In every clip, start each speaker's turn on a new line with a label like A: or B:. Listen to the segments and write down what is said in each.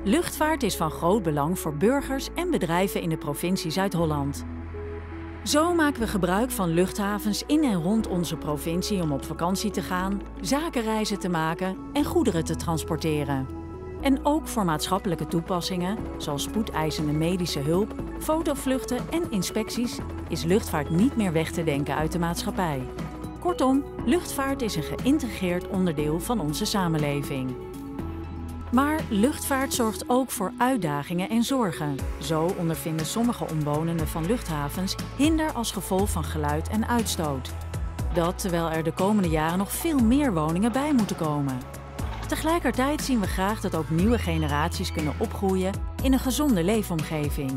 A: Luchtvaart is van groot belang voor burgers en bedrijven in de provincie Zuid-Holland. Zo maken we gebruik van luchthavens in en rond onze provincie om op vakantie te gaan, zakenreizen te maken en goederen te transporteren. En ook voor maatschappelijke toepassingen, zoals spoedeisende medische hulp, fotovluchten en inspecties, is luchtvaart niet meer weg te denken uit de maatschappij. Kortom, luchtvaart is een geïntegreerd onderdeel van onze samenleving. Maar luchtvaart zorgt ook voor uitdagingen en zorgen. Zo ondervinden sommige omwonenden van luchthavens hinder als gevolg van geluid en uitstoot. Dat terwijl er de komende jaren nog veel meer woningen bij moeten komen. Tegelijkertijd zien we graag dat ook nieuwe generaties kunnen opgroeien in een gezonde leefomgeving.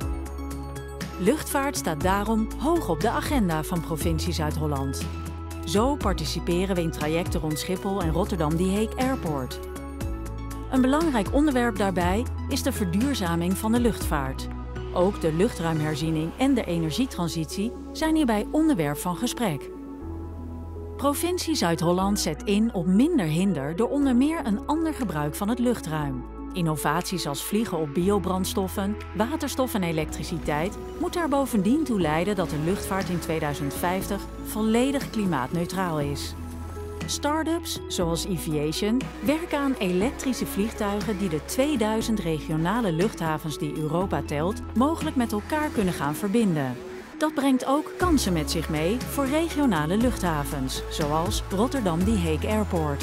A: Luchtvaart staat daarom hoog op de agenda van provincie Zuid-Holland. Zo participeren we in trajecten rond Schiphol en Rotterdam-Die Hague Airport. Een belangrijk onderwerp daarbij is de verduurzaming van de luchtvaart. Ook de luchtruimherziening en de energietransitie zijn hierbij onderwerp van gesprek. Provincie Zuid-Holland zet in op minder hinder door onder meer een ander gebruik van het luchtruim. Innovaties als vliegen op biobrandstoffen, waterstof en elektriciteit moeten er bovendien toe leiden dat de luchtvaart in 2050 volledig klimaatneutraal is. Start-ups, zoals Eviation, werken aan elektrische vliegtuigen die de 2000 regionale luchthavens die Europa telt, mogelijk met elkaar kunnen gaan verbinden. Dat brengt ook kansen met zich mee voor regionale luchthavens, zoals Rotterdam-Die Hague Airport.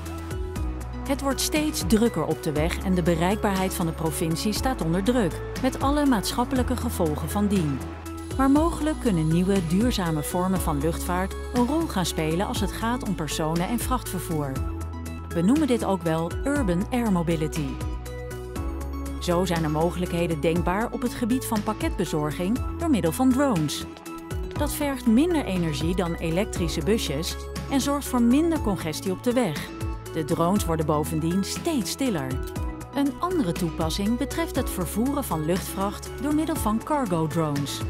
A: Het wordt steeds drukker op de weg en de bereikbaarheid van de provincie staat onder druk, met alle maatschappelijke gevolgen van dien. Maar mogelijk kunnen nieuwe, duurzame vormen van luchtvaart een rol gaan spelen als het gaat om personen- en vrachtvervoer. We noemen dit ook wel Urban Air Mobility. Zo zijn er mogelijkheden denkbaar op het gebied van pakketbezorging door middel van drones. Dat vergt minder energie dan elektrische busjes en zorgt voor minder congestie op de weg. De drones worden bovendien steeds stiller. Een andere toepassing betreft het vervoeren van luchtvracht door middel van cargo drones.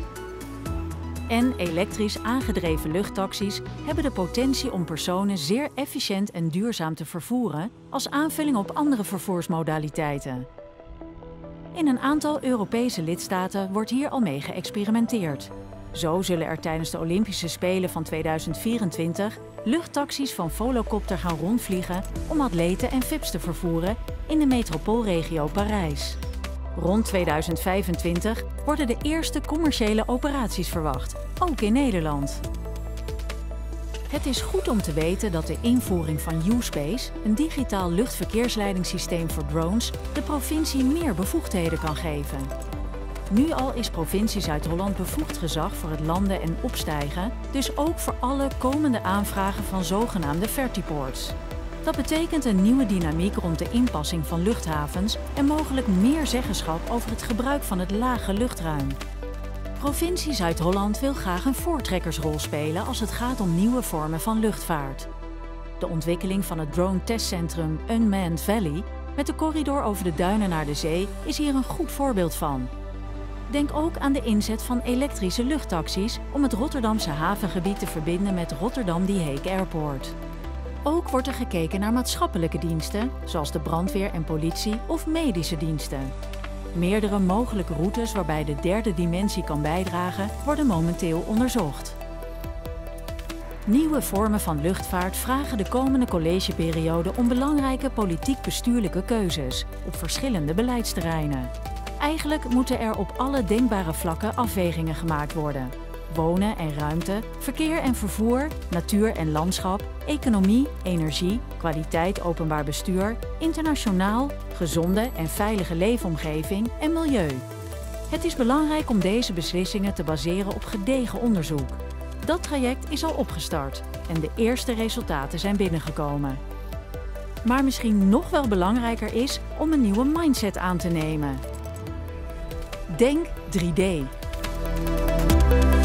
A: En elektrisch aangedreven luchttaxis hebben de potentie om personen zeer efficiënt en duurzaam te vervoeren als aanvulling op andere vervoersmodaliteiten. In een aantal Europese lidstaten wordt hier al mee geëxperimenteerd. Zo zullen er tijdens de Olympische Spelen van 2024 luchttaxis van Volocopter gaan rondvliegen om atleten en VIP's te vervoeren in de metropoolregio Parijs. Rond 2025 worden de eerste commerciële operaties verwacht, ook in Nederland. Het is goed om te weten dat de invoering van U-Space, een digitaal luchtverkeersleidingssysteem voor drones, de provincie meer bevoegdheden kan geven. Nu al is provincie Zuid-Holland bevoegd gezag voor het landen en opstijgen, dus ook voor alle komende aanvragen van zogenaamde vertiports. Dat betekent een nieuwe dynamiek rond de inpassing van luchthavens en mogelijk meer zeggenschap over het gebruik van het lage luchtruim. Provincie Zuid-Holland wil graag een voortrekkersrol spelen als het gaat om nieuwe vormen van luchtvaart. De ontwikkeling van het drone-testcentrum Unmanned Valley met de corridor over de duinen naar de zee is hier een goed voorbeeld van. Denk ook aan de inzet van elektrische luchttaxis om het Rotterdamse havengebied te verbinden met Rotterdam-Die Hague Airport. Ook wordt er gekeken naar maatschappelijke diensten, zoals de brandweer en politie of medische diensten. Meerdere mogelijke routes waarbij de derde dimensie kan bijdragen, worden momenteel onderzocht. Nieuwe vormen van luchtvaart vragen de komende collegeperiode om belangrijke politiek-bestuurlijke keuzes op verschillende beleidsterreinen. Eigenlijk moeten er op alle denkbare vlakken afwegingen gemaakt worden. Wonen en ruimte, verkeer en vervoer, natuur en landschap, economie, energie, kwaliteit openbaar bestuur, internationaal, gezonde en veilige leefomgeving en milieu. Het is belangrijk om deze beslissingen te baseren op gedegen onderzoek. Dat traject is al opgestart en de eerste resultaten zijn binnengekomen. Maar misschien nog wel belangrijker is om een nieuwe mindset aan te nemen. Denk 3D.